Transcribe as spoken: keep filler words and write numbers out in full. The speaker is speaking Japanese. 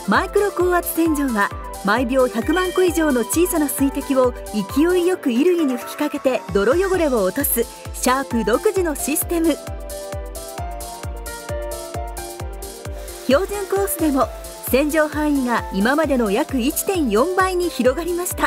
マイクロ高圧洗浄は毎秒ひゃくまんこ以上の小さな水滴を勢いよく衣類に吹きかけて泥汚れを落とすシャープ独自のシステム。標準コースでも洗浄範囲が今までの約 いってんよん 倍に広がりました。